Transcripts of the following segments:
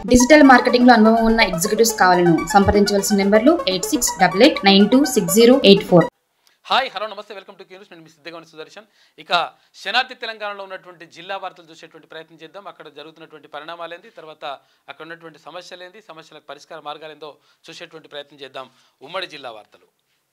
Digital marketing లో అనుభవం ఉన్న ఎగ్జిక్యూటివ్స్ కావాలను సంప్రదించవలసిన నెంబర్లు 8688926084. హాయ్ హలో నమస్తే, వెల్కమ్ టు క్యూస్. నేను మీ సిద్ధగౌని సుదర్శన్. ఇక శనార్థి తెలంగాణలో ఉన్నటువంటి జిల్లా వార్తలు చూసేటువంటి ప్రయత్నం చేద్దాం. అక్కడ జరుగుతున్నటువంటి పరిణామాలేంది, తర్వాత అక్కడ ఉన్నటువంటి సమస్యలేంది, సమస్యలకు పరిష్కార మార్గాలేందో చూసేటువంటి ప్రయత్నం చేద్దాం. ఉమ్మడి జిల్లా వార్తలు.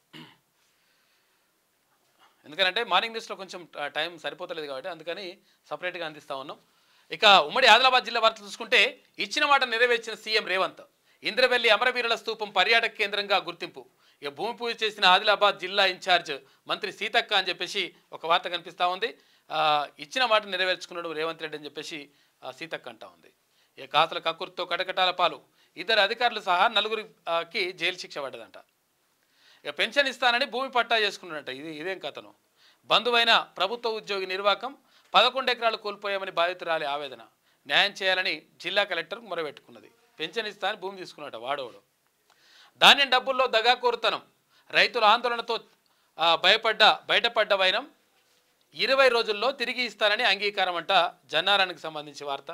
ఎందుకంటే మార్నింగ్ న్యూస్లో కొంచెం టైం సరిపోతలేదు కాబట్టి అందుకని సపరేట్గా అందిస్తూ ఉన్నాం. ఇక ఉమ్మడి ఆదిలాబాద్ జిల్లా వార్తలు చూసుకుంటే ఇచ్చిన మాట నెరవేర్చిన సీఎం రేవంత్. ఇంద్రవెల్లి అమరవీరుల స్తూపం పర్యాటక కేంద్రంగా గుర్తింపు. ఇక భూమి పూజ చేసిన ఆదిలాబాద్ జిల్లా ఇన్ఛార్జ్ మంత్రి సీతక్క అని చెప్పేసి ఒక వార్త కనిపిస్తూ ఉంది. ఇచ్చిన మాట నెరవేర్చుకున్నాడు రేవంత్ రెడ్డి అని చెప్పేసి సీతక్క అంటా ఉంది. ఇక కాసుల కక్కుర్తో కటకటాల పాలు, ఇద్దరు అధికారులు సహా నలుగురికి జైలు శిక్ష పడ్డదంట. ఇక పెన్షన్ ఇస్తానని భూమి పట్టా చేసుకున్నాడంట. ఇదేం కథను. బంధువైన ప్రభుత్వ ఉద్యోగి నిర్వాకం, 11 ఎకరాలు కోల్పోయామని బాధితురాలి ఆవేదన. న్యాయం చేయాలని జిల్లా కలెక్టర్ మొరబెట్టుకున్నది. పెన్షన్ ఇస్తానని భూమి తీసుకున్నట వాడోడు. ధాన్యం డబ్బుల్లో దగాకోరుతనం, రైతుల ఆందోళనతో బయటపడ్డ వైనం 20 రోజుల్లో తిరిగి ఇస్తానని అంగీకారం అంట. జన్నారానికి సంబంధించి వార్త.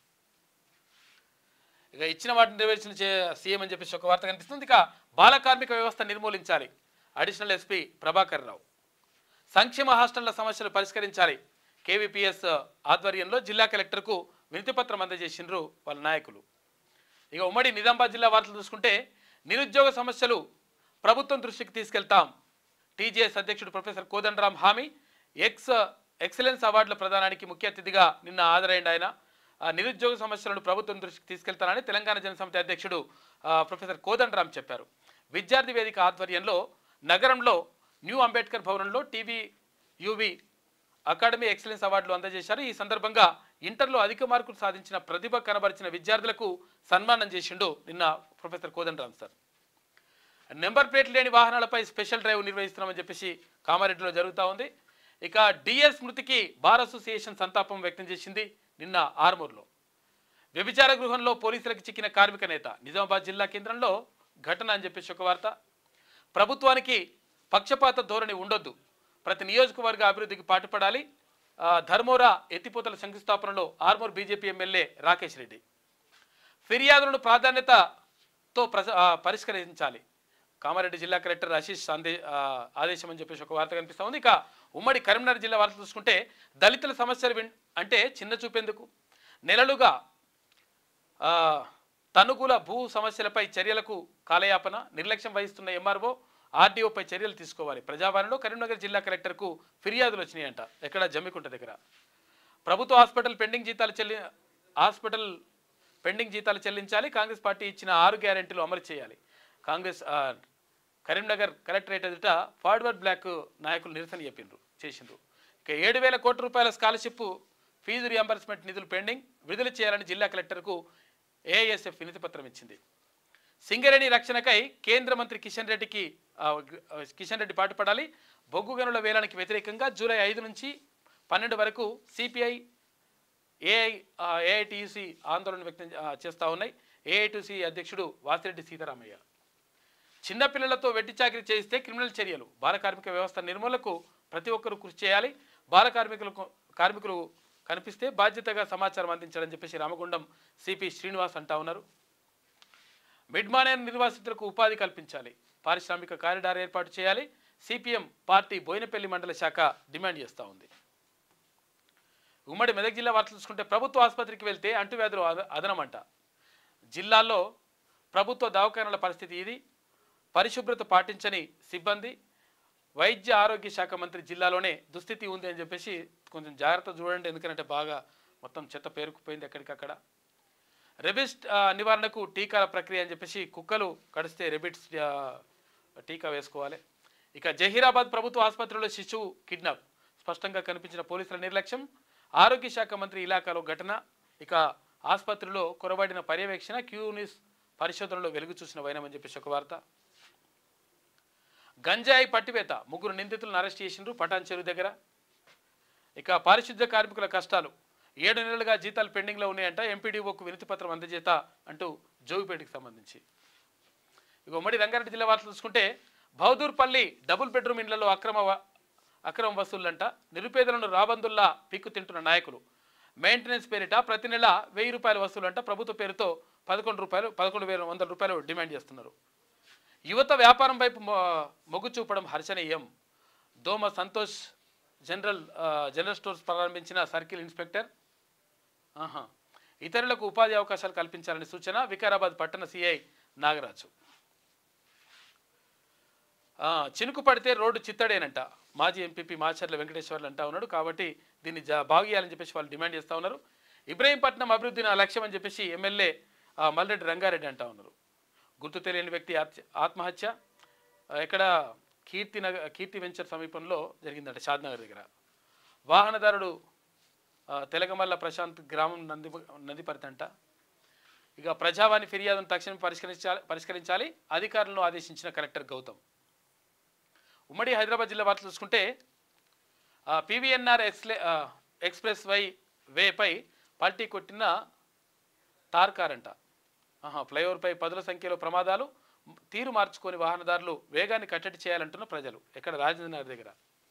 ఇక ఇచ్చిన వాటిని నెరవేర్చిన సీఎం అని చెప్పేసి ఒక వార్త కనిపిస్తుంది. ఇక బాల కార్మిక వ్యవస్థ నిర్మూలించాలి, అడిషనల్ ఎస్పీ ప్రభాకర్ రావు. సంక్షేమ హాస్టళ్ల సమస్యలు పరిష్కరించాలి, కేవీపీఎస్ ఆధ్వర్యంలో జిల్లా కలెక్టర్కు వినతిపత్రం అందజేసిండ్రు వాళ్ళ నాయకులు. ఇక ఉమ్మడి నిజామాబాద్ జిల్లా వార్తలు చూసుకుంటే నిరుద్యోగ సమస్యలు ప్రభుత్వం దృష్టికి తీసుకెళ్తాం. టీజేఎస్ అధ్యక్షుడు ప్రొఫెసర్ కోదండరాం హామీ. ఎక్సలెన్స్ అవార్డుల ప్రదానానికి ముఖ్య అతిథిగా నిన్న హాజరైంది ఆయన. నిరుద్యోగ సమస్యలను ప్రభుత్వం దృష్టికి తీసుకెళ్తానని తెలంగాణ జనసమితి అధ్యక్షుడు ప్రొఫెసర్ కోదండరాం చెప్పారు. విద్యార్థి వేదిక ఆధ్వర్యంలో నగరంలో న్యూ అంబేద్కర్ భవనంలో టీవీయూవి అకాడమీ ఎక్సలెన్స్ అవార్డులు అందజేశారు. ఈ సందర్భంగా ఇంటర్లో అధిక మార్కులు సాధించిన ప్రతిభ కనబరిచిన విద్యార్థులకు సన్మానం చేసిండు నిన్న professor Kodandaram sir. Number plate లేని వాహనాలపై స్పెషల్ డ్రైవ్ నిర్వహిస్తున్నామని చెప్పేసి కామారెడ్డిలో జరుగుతూ ఉంది. ఇక డిఎస్ మృతికి బార్ అసోసియేషన్ సంతాపం వ్యక్తం చేసింది నిన్న ఆర్మూర్లో. వ్యభిచార గృహంలో పోలీసులకు చిక్కిన కార్మిక నేత. నిజామాబాద్ జిల్లా కేంద్రంలో ఘటన అని చెప్పేసి ఒక వార్త. ప్రభుత్వానికి పక్షపాత ధోరణి ఉండొద్దు, ప్రతి నియోజకవర్గ అభివృద్ధికి పాటుపడాలి. ధర్మోరా ఎత్తిపోతల శంకుస్థాపనలో ఆర్మూర్ బీజేపీ ఎమ్మెల్యే రాకేష్ రెడ్డి. ఫిర్యాదులను ప్రాధాన్యతతో పరిష్కరించాలి, కామారెడ్డి జిల్లా కలెక్టర్ ఆశీష్ ఆదేశం అని చెప్పేసి ఒక వార్త కనిపిస్తూ ఉంది. ఇక ఉమ్మడి కరీంనగర్ జిల్లా వార్త చూసుకుంటే దళితుల సమస్యలు అంటే చిన్న చూపేందుకు నెలలుగా తనుగుల భూ సమస్యలపై చర్యలకు కాలయాపన, నిర్లక్ష్యం వహిస్తున్న ఎంఆర్ఓ ఆర్డీఓపై చర్యలు తీసుకోవాలి. ప్రజావాణిలో కరీంనగర్ జిల్లా కలెక్టర్కు ఫిర్యాదులు వచ్చినాయంట. ఎక్కడ జమ్మికుంట దగ్గర. ప్రభుత్వ హాస్పిటల్ పెండింగ్ జీతాలు చెల్లించాలి. కాంగ్రెస్ పార్టీ ఇచ్చిన 6 గ్యారెంటీలు అమలు చేయాలి. కాంగ్రెస్ కరీంనగర్ కలెక్టరేట్ ఎదుట ఫార్వర్డ్ బ్లాక్ నాయకులు నిరసన చేసిండ్రు. ఇక 7,000 కోట్ల రూపాయల స్కాలర్షిప్ ఫీజు రియంబర్స్మెంట్ నిధులు పెండింగ్, విడుదల చేయాలని జిల్లా కలెక్టర్కు ఏఐఎస్ఎఫ్ వినతి పత్రం ఇచ్చింది. సింగరేణి రక్షణకై కేంద్ర మంత్రి కిషన్ రెడ్డి పాటుపడాలి. బొగ్గు గనుల వేలానికి వ్యతిరేకంగా జూలై 5 నుంచి 12 వరకు సిపిఐ ఏఐటియుసి ఆందోళన వ్యక్తం చేస్తూ ఉన్నాయి. ఏఐటియుసి అధ్యక్షుడు వాసిరెడ్డి సీతారామయ్య. చిన్నపిల్లలతో వెట్టి చాకిరీ చేయిస్తే క్రిమినల్ చర్యలు, బాల కార్మిక వ్యవస్థ నిర్మూలనకు ప్రతి ఒక్కరూ కృషి చేయాలి. బాల కార్మికులు కనిపిస్తే బాధ్యతగా సమాచారం అందించాలని చెప్పేసి రామగుండం సిపి శ్రీనివాస్ అంటా ఉన్నారు. మిడ్ మానేర్ నిర్వాసితులకు ఉపాధి కల్పించాలి, పారిశ్రామిక కారిడార్ ఏర్పాటు చేయాలి. సిపిఎం పార్టీ బోయినపల్లి మండల శాఖ డిమాండ్ చేస్తూ ఉంది. ఉమ్మడి మెదక్ జిల్లా వార్తలు చూసుకుంటే ప్రభుత్వ ఆసుపత్రికి వెళ్తే అంటువ్యాధులు అదనమంట. జిల్లాల్లో ప్రభుత్వ దవాఖానాల పరిస్థితి ఇది. పరిశుభ్రత పాటించని సిబ్బంది. వైద్య ఆరోగ్య శాఖ మంత్రి జిల్లాలోనే దుస్థితి ఉంది అని చెప్పేసి కొంచెం జాగ్రత్త చూడండి, ఎందుకంటే బాగా మొత్తం చెత్త పేరుకుపోయింది ఎక్కడికక్కడ. రెబిస్ నివారణకు టీకాల ప్రక్రియ అని చెప్పేసి కుక్కలు కడిస్తే రెబిట్స్ టీకా వేసుకోవాలి. ఇక జహీరాబాద్ ప్రభుత్వ ఆసుపత్రిలో శిశువు కిడ్నాప్. స్పష్టంగా కనిపించిన పోలీసుల నిర్లక్ష్యం. ఆరోగ్య శాఖ మంత్రి ఇలాకాలో ఘటన. ఇక ఆసుపత్రిలో కొరబడిన పర్యవేక్షణ, క్యూనిస్ పరిశోధనలో వెలుగు చూసిన వైనమని చెప్పేసి ఒక వార్త. గంజాయి పట్టివేత, 3 నిందితులను అరెస్ట్ చేసిండ్రు పటాన్ చెరువు దగ్గర. ఇక పారిశుద్ధ్య కార్మికుల కష్టాలు, 7 నెలలుగా జీతాలు పెండింగ్లో ఉన్నాయంట. ఎంపీడీఓకు వినతి పత్రం అందజేత అంటూ జోగిపేటకి సంబంధించి. ఇక ఉమ్మడి రంగారెడ్డి జిల్లా వార్తలు చూసుకుంటే బహదూర్పల్లి డబుల్ బెడ్రూమ్ ఇళ్లలో అక్రమ వసూళ్లంట. నిరుపేదలను రాబందుల్లా పిక్కు తింటున్న నాయకులు. మెయింటెనెన్స్ పేరిట ప్రతి నెల 1000 రూపాయల వసూలంట. ప్రభుత్వ పేరుతో 11,100 డిమాండ్ చేస్తున్నారు. యువత వ్యాపారం వైపు మొగ్గు చూపడం హర్షణీయం. దోమ సంతోష్ జనరల్ స్టోర్స్ ప్రారంభించిన సర్కిల్ ఇన్స్పెక్టర్ ఇతరులకు ఉపాధి అవకాశాలు కల్పించాలని సూచన. వికారాబాద్ పట్టణ సిఐ నాగరాజు. చినుకు పడితే రోడ్డు చిత్తడేనంట మాజీ ఎంపీపీ మాచర్ల వెంకటేశ్వర్లు అంటా ఉన్నాడు. కాబట్టి దీన్ని బాగు చేయాలని చెప్పేసి వాళ్ళు డిమాండ్ చేస్తూ ఉన్నారు. ఇబ్రహీంపట్నం అభివృద్ధి నా లక్ష్యం అని చెప్పేసి ఎమ్మెల్యే మల్రెడ్డి రంగారెడ్డి అంటా ఉన్నారు. గుర్తు తెలియని వ్యక్తి ఆత్మహత్య ఎక్కడ కీర్తి వెంచర్ సమీపంలో జరిగిందంట, షాద్నగర్ దగ్గర. వాహనదారుడు తెలగమల్ల ప్రశాంత్ గ్రామం నందిపరితంట. ఇక ప్రజావాణి ఫిర్యాదును తక్షణం పరిష్కరించాలి అధికారులను ఆదేశించిన కలెక్టర్ గౌతమ్. ఉమ్మడి హైదరాబాద్ జిల్లా వార్తలు చూసుకుంటే పివిఎన్ఆర్ ఎక్స్ప్రెస్ వేపై పల్టీ కొట్టిన తార్కారంట. ఫ్లైఓవర్పై పదుల సంఖ్యలో ప్రమాదాలు, తీరు మార్చుకొని వాహనదారులు వేగాన్ని కట్టడి చేయాలంటున్న ప్రజలు. ఎక్కడ రాజేంద్ర నగర్ దగ్గర.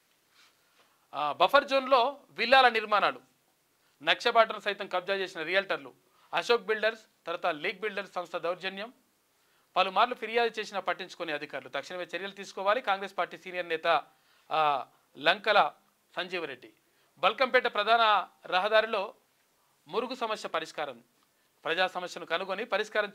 బఫర్ జోన్లో విల్లాల నిర్మాణాలు, నక్షబాటను సైతం కబ్జా చేసిన రియల్టర్లు. అశోక్ బిల్డర్స్ తర్వాత లీగ్ బిల్డర్స్ సంస్థ దౌర్జన్యం. పలుమార్లు ఫిర్యాదు చేసినా పట్టించుకునే అధికారులు. తక్షణమే చర్యలు తీసుకోవాలి. కాంగ్రెస్ పార్టీ సీనియర్ నేత లంకల సంజీవరెడ్డి. బల్కంపేట ప్రధాన రహదారిలో మురుగు సమస్య పరిష్కారం. ప్రజా సమస్యను కనుగొని పరిష్కారం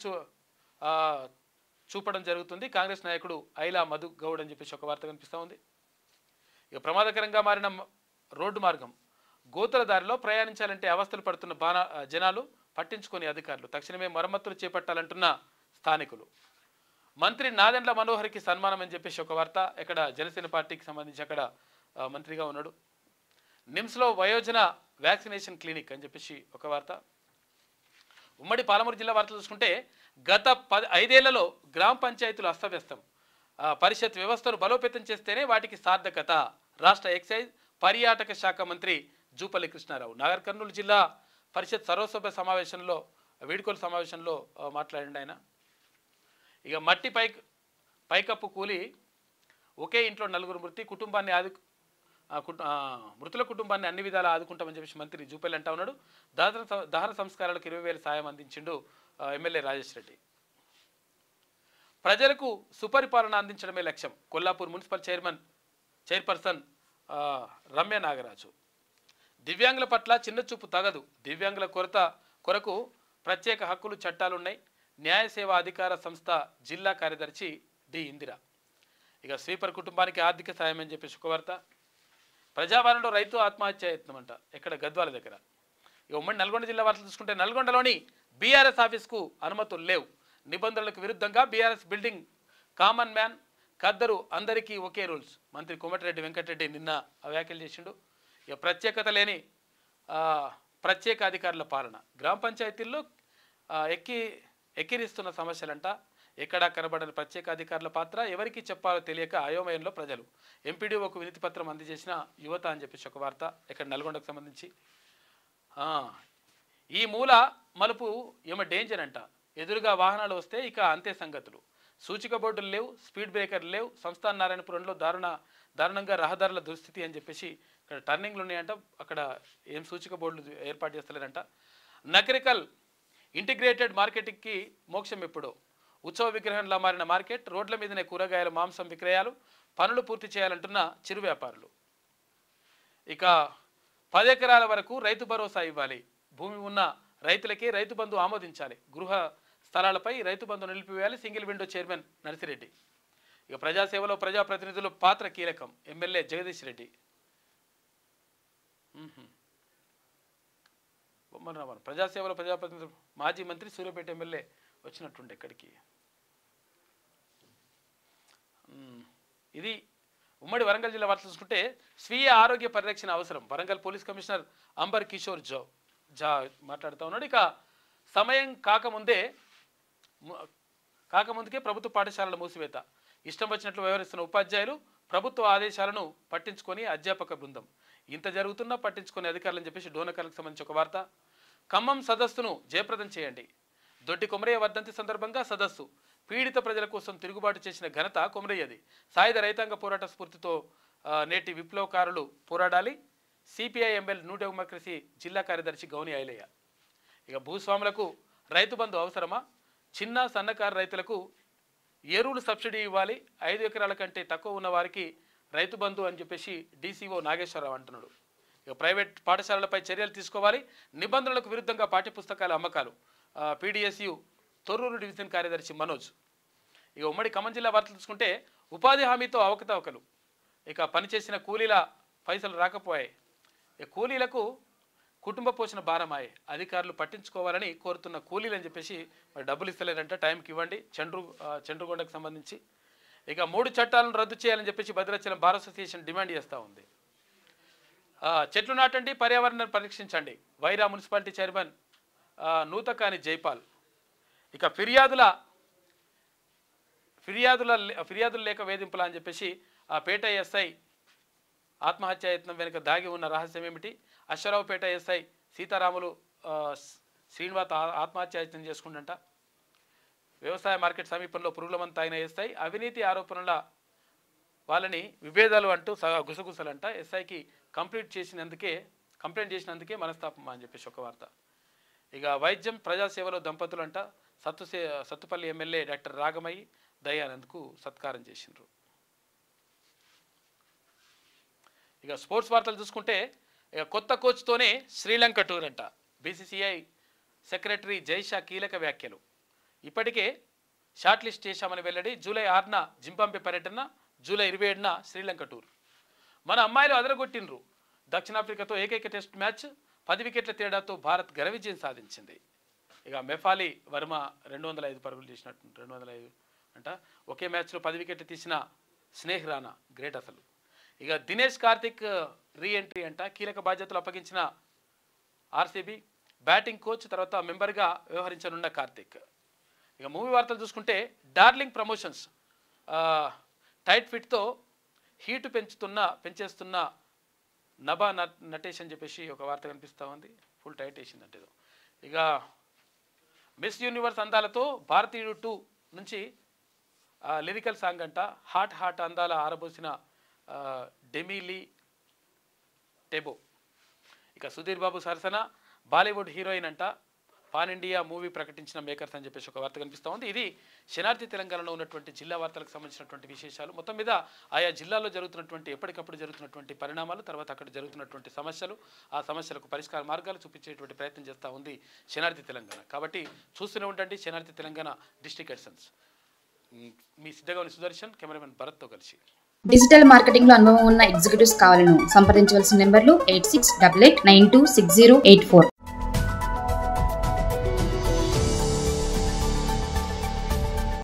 చూపడం జరుగుతుంది. కాంగ్రెస్ నాయకుడు ఐలా మధు గౌడ్ అని చెప్పేసి ఒక వార్త కనిపిస్తూ ఉంది. ఇక ప్రమాదకరంగా మారిన రోడ్డు మార్గం, గోతుల దారిలో ప్రయాణించాలంటే అవస్థలు పడుతున్న జనాలు పట్టించుకునే అధికారులు. తక్షణమే మరమ్మతులు చేపట్టాలంటున్న స్థానికులు. మంత్రి నాదెండ్ల మనోహర్కి సన్మానం అని చెప్పేసి ఒక వార్త. ఇక్కడ జనసేన పార్టీకి సంబంధించి అక్కడ మంత్రిగా ఉన్నాడు. నిమ్స్లో వయోజన వ్యాక్సినేషన్ క్లినిక్ అని చెప్పేసి ఒక వార్త. ఉమ్మడి పాలమూరు జిల్లా వార్తలు చూసుకుంటే గత 5 ఏళ్లలో గ్రామ పంచాయతీలు అస్తవ్యస్తం. పరిషత్ వ్యవస్థను బలోపేతం చేస్తేనే వాటికి సార్థకత. రాష్ట్ర ఎక్సైజ్ పర్యాటక శాఖ మంత్రి జూపల్లి కృష్ణారావు నాగర్ కర్నూలు జిల్లా పరిషత్ సర్వసభ్య సమావేశంలో వీడ్కోలు సమావేశంలో మాట్లాడండి ఆయన. ఇక మట్టి పైకప్పు కూలి ఒకే ఇంట్లో 4 మృతి, మృతుల కుటుంబాన్ని అన్ని విధాలా ఆదుకుంటామని చెప్పేసి మంత్రి జూపల్లి అంటా ఉన్నాడు. దహన సంస్కారాలకు 20,000 సాయం అందించిండు ఎమ్మెల్యే రాజేష్ రెడ్డి. ప్రజలకు సుపరిపాలన అందించడమే లక్ష్యం. Kollapur municipal chairperson Ramya Nagaraju. దివ్యాంగుల పట్ల చిన్న చూపు తగదు. దివ్యాంగుల కొరకు ప్రత్యేక హక్కులు చట్టాలున్నాయి. న్యాయ సేవా అధికార సంస్థ జిల్లా కార్యదర్శి డి ఇందిర. ఇక స్వీపర్ కుటుంబానికి ఆర్థిక సాయం అని చెప్పి శుభవార్త. ప్రజావాణిలో రైతు ఆత్మహత్య యత్నం అంట. ఇక్కడ గద్వాల దగ్గర. ఇక ఉమ్మడి నల్గొండ జిల్లా వార్తలు చూసుకుంటే నల్గొండలోని బీఆర్ఎస్ ఆఫీస్కు అనుమతులు లేవు. నిబంధనలకు విరుద్ధంగా బీఆర్ఎస్ బిల్డింగ్ కామన్ మ్యాన్ ఖద్దరు అందరికీ ఒకే రూల్స్. మంత్రి కోమటిరెడ్డి వెంకటరెడ్డి నిన్న వ్యాఖ్యలు చేసిండు. ఇక ప్రత్యేకత లేని ప్రత్యేక అధికారుల పాలన. గ్రామ పంచాయతీల్లో ఎక్కిరిస్తున్న సమస్యలంట. ఎక్కడా కనబడని ప్రత్యేక అధికారుల పాత్ర. ఎవరికి చెప్పాలో తెలియక అయోమయంలో ప్రజలు. ఎంపీడీఓకు వినతి పత్రం అందజేసిన యువత అని చెప్పేసి ఒక వార్త. ఇక్కడ నల్గొండకు సంబంధించి ఈ మూల మలుపు ఏమో డేంజర్ అంట. ఎదురుగా వాహనాలు వస్తే ఇక అంతే సంగతులు. సూచిక బోర్డులు లేవు, స్పీడ్ బ్రేకర్లు లేవు. సంస్థాన నారాయణపురంలో దారుణంగా రహదారుల దుస్థితి అని చెప్పేసి ఇక్కడ టర్నింగ్లు ఉన్నాయంట. అక్కడ ఏం సూచిక బోర్డులు ఏర్పాటు చేస్తలేరంట. నకరికల్ ఇంటిగ్రేటెడ్ మార్కెటింగ్కి మోక్షం ఎప్పుడో. ఉత్సవ విగ్రహంలా మారిన మార్కెట్. రోడ్ల మీదనే కూరగాయలు, మాంసం విక్రయాలు. పనులు పూర్తి చేయాలంటున్న చిరు వ్యాపారులు. ఇక 10 ఎకరాల వరకు రైతు భరోసా ఇవ్వాలి. భూమి ఉన్న రైతులకే రైతు బంధు ఆమోదించాలి. గృహ స్థలాలపై రైతు బంధు నిలిపివేయాలి. Single window chairman Narsireddy. ఇక ప్రజాసేవలో ప్రజాప్రతినిధుల పాత్ర కీలకం. ఎమ్మెల్యే జగదీష్ రెడ్డి. ప్రజాసేవలో ప్రజాప్రతినిధులు మాజీ మంత్రి సూర్యాపేట ఎమ్మెల్యే వచ్చినట్టుండే ఇక్కడికి. ఇది ఉమ్మడి వరంగల్ జిల్లా వార్తలు చూసుకుంటే స్వీయ ఆరోగ్య పరిరక్షణ అవసరం. వరంగల్ పోలీస్ కమిషనర్ అంబర్ కిషోర్ జా మాట్లాడుతూ ఉన్నాడు. ఇక సమయం కాకముందుకే ప్రభుత్వ పాఠశాలల మూసివేత. ఇష్టం వచ్చినట్లు వ్యవహరిస్తున్న ఉపాధ్యాయులు. ప్రభుత్వ ఆదేశాలను పట్టించుకొని అధ్యాపక బృందం. ఇంత జరుగుతున్నా పట్టించుకొని అధికారులని చెప్పేసి డోనకర్లకు సంబంధించి ఒక వార్త. ఖమ్మం సదస్సును జయప్రదం చేయండి. దొడ్డి కొమరయ్య వర్ధంతి సందర్భంగా సదస్సు. పీడిత ప్రజల కోసం తిరుగుబాటు చేసిన ఘనత కొమరయ్యది. సాయుధ రైతాంగ పోరాట స్ఫూర్తితో నేటి విప్లవకారులు పోరాడాలి. సిపిఐ ఎంఎల్ న్యూ డెమోక్రసీ జిల్లా కార్యదర్శి గౌని ఐలయ్య. ఇక భూస్వాములకు రైతు బంధు అవసరమా? చిన్న సన్నకారు రైతులకు ఎరువులు సబ్సిడీ ఇవ్వాలి, 5 ఎకరాల కంటే తక్కువ ఉన్న వారికి రైతు బంధు అని చెప్పేసి డీసీఓ నాగేశ్వరరావు అంటున్నాడు. ఇక ప్రైవేట్ పాఠశాలలపై చర్యలు తీసుకోవాలి, నిబంధనలకు విరుద్ధంగా పాఠ్యపుస్తకాల అమ్మకాలు. పీడిఎస్యు తొర్రూరు డివిజన్ కార్యదర్శి మనోజ్. ఇక ఉమ్మడి ఖమ్మం జిల్లా వార్తలు చూసుకుంటే ఉపాధి హామీతో అవకతవకలు. ఇక పనిచేసిన కూలీల పైసలు రాకపోయాయి. ఇక కూలీలకు కుటుంబ పోషణ భారమాయే, అధికారులు పట్టించుకోవాలని కోరుతున్న కూలీలు అని చెప్పేసి మరి డబ్బులు ఇస్తలేరంట, టైంకి ఇవ్వండి. చండ్రుగొండకు సంబంధించి ఇక 3 చట్టాలను రద్దు చేయాలని చెప్పేసి భద్రాచలం బార్ అసోసియేషన్ డిమాండ్ చేస్తూ ఉంది. చెట్లు నాటండి, పర్యావరణాన్ని పరీక్షించండి, వైరా మున్సిపాలిటీ చైర్మన్ నూతకాని జైపాల్. ఇక ఫిర్యాదులు లేక వేధింపులా అని చెప్పేసి ఆ పేట ఎస్ఐ ఆత్మహత్యాయత్నం వెనుక దాగి ఉన్న రహస్యం ఏమిటి? అశ్వరావుపేట ఎస్ఐ సీతారాములు శ్రీనివాస్ ఆత్మహత్యాయత్నం చేసుకుంటంట. వ్యవసాయ మార్కెట్ సమీపంలో పురుగులమంత అయిన ఎస్ఐ అవినీతి ఆరోపణల వాళ్ళని విభేదాలు అంటూ గుసగుసలంట. ఎస్ఐకి కంప్లైంట్ చేసినందుకే మనస్తాపం అని చెప్పేసి ఒక వార్త. ఇక వైద్యం ప్రజాసేవలో దంపతులు అంట. సత్తుపల్లి ఎమ్మెల్యే డాక్టర్ రాగమయ్యి దయానంద్కు సత్కారం చేసిండ్రు. ఇక స్పోర్ట్స్ వార్తలు చూసుకుంటే ఇక కొత్త కోచ్తోనే శ్రీలంక టూర్ అంట. బీసీసీఐ సెక్రటరీ జైషా కీలక వ్యాఖ్యలు. ఇప్పటికే షార్ట్ లిస్ట్ చేశామని వెల్లడి. జూలై 6న జింబాబ్వే పర్యటన, జూలై 27న శ్రీలంక టూర్. మన అమ్మాయిలు అదరగొట్టిండ్రు. దక్షిణాఫ్రికాతో ఏకైక టెస్ట్ మ్యాచ్ 10 వికెట్ల తేడాతో భారత్ ఘన విజయం సాధించింది. ఇక మెఫాలి వర్మ 205 పరుగులు చేసినట్టు, 205 అంట. ఒకే మ్యాచ్లో 10 వికెట్లు తీసిన స్నేహ్ రాణా గ్రేట్ అసలు. ఇక దినేష్ కార్తిక్ రీఎంట్రీ అంట. కీలక బాధ్యతలు అప్పగించిన ఆర్సీబీ. బ్యాటింగ్ కోచ్ తర్వాత మెంబర్గా వ్యవహరించనున్న కార్తిక్. ఇక మూవీ వార్తలు చూసుకుంటే డార్లింగ్ ప్రమోషన్స్ టైట్ ఫిట్తో హీటు పెంచేస్తున్న నభా నటేష్ అని చెప్పేసి ఒక వార్త కనిపిస్తూ ఉంది. ఫుల్ టైట్ వేసిందంటే. ఇక మిస్ యూనివర్స్ అందాలతో భారతీయుడు 2 నుంచి లిరికల్ సాంగ్ అంట. హాట్ అందాల ఆరబోసిన డెమిలీ టెబో. ఇక సుధీర్ బాబు సరసన బాలీవుడ్ హీరోయిన్ అంట. పాన్ ఇండియా మూవీ ప్రకటించిన మేకర్స్ అని చెప్పేసి ఒక వార్త కనిపిస్తూ ఉంది. ఇది శనార్థి తెలంగాణలో ఉన్నటువంటి జిల్లా వార్తలకు సంబంధించినటువంటి విశేషాలు. మొత్తం మీద ఆయా జిల్లాల్లో జరుగుతున్నటువంటి ఎప్పటికప్పుడు జరుగుతున్నటువంటి పరిణామాలు, తర్వాత అక్కడ జరుగుతున్నటువంటి సమస్యలు, ఆ సమస్యలకు పరిష్కార మార్గాలు చూపించేటువంటి ప్రయత్నం చేస్తూ ఉంది శనార్థి తెలంగాణ. కాబట్టి చూస్తూనే ఉండండి శనార్థి తెలంగాణ డిస్ట్రిక్ట్ ఎడిషన్స్. మీ సిద్ధగౌని సుదర్శన్, కెమెరామెన్ భరత్తో కలిసి. డిజిటల్ మార్కెటింగ్ లో అనుభవం ఉన్న ఎగ్జిక్యూటివ్స్ కావాలను సంప్రదించవలసిన నెంబర్లు 8688926084.